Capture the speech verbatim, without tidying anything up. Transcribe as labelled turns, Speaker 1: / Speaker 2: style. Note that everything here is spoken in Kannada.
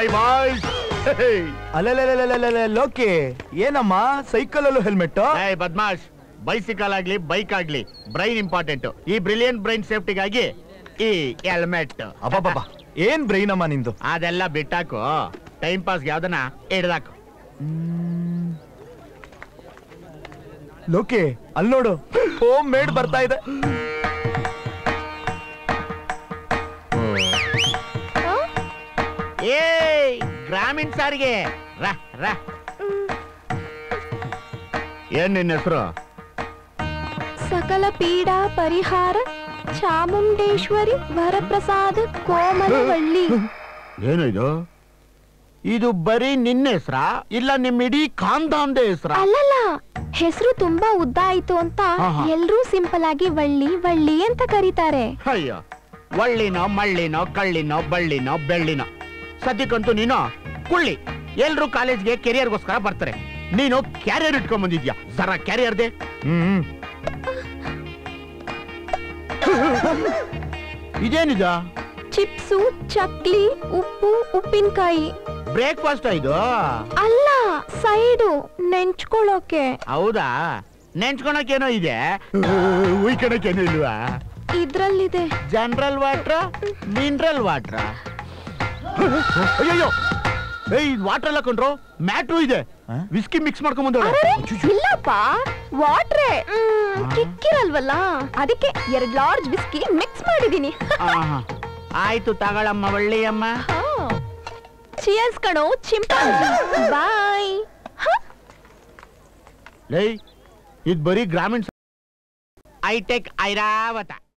Speaker 1: ಮೈ ಬಾಯ್ಸ್.
Speaker 2: ಅಲ್ಲೇ ಲೋಕಿ ಏನಮ್ಮ ಸೈಕಲ್ ಅಲ್ಲೂ ಹೆಲ್ಮೆಟ್?
Speaker 1: ಏಯ್ ಬದ್ಮಾಶ್, ಬೈಸಿಕಲ್ ಆಗ್ಲಿ ಬೈಕ್ ಆಗ್ಲಿ ಬ್ರೈನ್ ಇಂಪಾರ್ಟೆಂಟ್. ಈ ಬ್ರಿಲಿಯಂಟ್ ಬ್ರೈನ್ ಸೇಫ್ಟಿಗಾಗಿ ಈ ಹೆಲ್ಮೆಟ್.
Speaker 2: ಅಬ್ಬಬ್ಬಾ ಏನ್ ಬ್ರೈನ್ ಅಮ್ಮ ನಿಂದು?
Speaker 1: ಅದೆಲ್ಲ ಬಿಟ್ಟಾಕು, ಟೈಮ್ ಪಾಸ್ ಯಾವ್ದನ್ನ ಹಿಡ್ದಾಕು.
Speaker 2: ಲೋಕಿ ಅಲ್ಲಿ ನೋಡು, ಹೋಮ್ ಮೇಡ್ ಬರ್ತಾ ಇದೆ.
Speaker 1: ಏ ಗ್ರಾಮೀಣ ಸಾರಿಗೆ ರಾ ರಾ. ಏನ್ ನಿನ್ನ ಹೆಸರು?
Speaker 3: ಸಕಲ ಪೀಡಾ ಪರಿಹಾರ ಚಾಮುಂಡೇಶ್ವರಿ ವರಪ್ರಸಾದ ಕೋಮಲವಳ್ಳಿ.
Speaker 1: ಏನು ಇದು? ಇದು ಬರೀ ನಿನ್ನ ಹೆಸ್ರ ಇಲ್ಲ ನಿಮ್ಮ ಇಡೀ ಖಾನ್ದಾನ್ದೇ ಹೆಸ್ರ?
Speaker 3: ಅಲ್ಲಲ್ಲ, ಹೆಸರು ತುಂಬಾ ಉದ್ದ ಆಯ್ತು ಅಂತ ಎಲ್ರೂ ಸಿಂಪಲ್ ಆಗಿ ವಳ್ಳಿ ವಳ್ಳಿ ಅಂತ ಕರೀತಾರೆ.
Speaker 1: ಅಯ್ಯೋ, ಒಳ್ಳಿನೋ ಮಳ್ಳಿನೋ ಕಳ್ಳಿನೋ ಬಳ್ಳಿನೋ ಬೆಳ್ಳಿನೋ, ಸದ್ಯಕ್ಕಂತೂ ನೀನು ಕುಳ್ಳಿ. ಎಲ್ರು ಕಾಲೇಜ್ಗೆ ಕೆರಿಯರ್ಗೋಸ್ಕರ ಬರ್ತಾರೆ, ನೀನು ಕ್ಯಾರಿಯರ್ ಇಟ್ಕೊಂಡ್ ಬಂದಿದ್ಯಾ. ಜರ ಕ್ಯಾರಿಯರ್ದೆ. ಹ್ಮ್ ಇದೇನಿದ?
Speaker 3: ಚಿಪ್ಸು, ಚಕ್ಲಿ, ಉಪ್ಪು, ಉಪ್ಪಿನಕಾಯಿ.
Speaker 1: ಬ್ರೇಕ್ಫಾಸ್ಟ್ ಇದು?
Speaker 3: ಅಲ್ಲ, ಸೈಡು ನೆಂಚ್ಕೊಳ್ಳೋಕೆ.
Speaker 1: ಹೌದಾ? ನೆಂಚ್ಕೊಳಕೇನೋ ಇದೆ, ಉಯ್ಕೊಳಕೇನೋ ಇಲ್ವಾ?
Speaker 3: ಇದ್ರಲ್ಲಿದೆ.
Speaker 1: General water mineral water? ಅಯ್ಯೋ, ಏಯ್ ವಾಟರ್ ಎಲ್ಲ ಕೊಂಡ್ರು, ಮ್ಯಾಟ್ರು ಇದೆ, ವಿಸ್ಕಿ ಮಿಕ್ಸ್ ಮಾಡ್ಕೊಂಡ್ ಬಂದವಳೆ.
Speaker 3: ಇಲ್ಲಪ್ಪ, ವಾಟ್ರೇ. ಕಿಕ್ಕಿರಲ್ವಲ್ಲ, ಅದಕ್ಕೆ ಎರಡ್ ಲಾರ್ಜ್ ವಿಸ್ಕಿ ಮಿಕ್ಸ್ ಮಾಡಿದೀನಿ.
Speaker 1: ಆಯ್ತು ತಗೊಳಮ್ಮ ಒಳ್ಳೆಯಮ್ಮ.
Speaker 3: ಚಿಯರ್ಸ್ ಕಣೋ ಚಿಂಪಾಂಜಿ. ಬಾಯ್.
Speaker 1: ಲೇ, ಇದ್ ಬರೀ ಗ್ರಾಮೀಣ. ಐಟೆಕ್ ಐರಾವತ.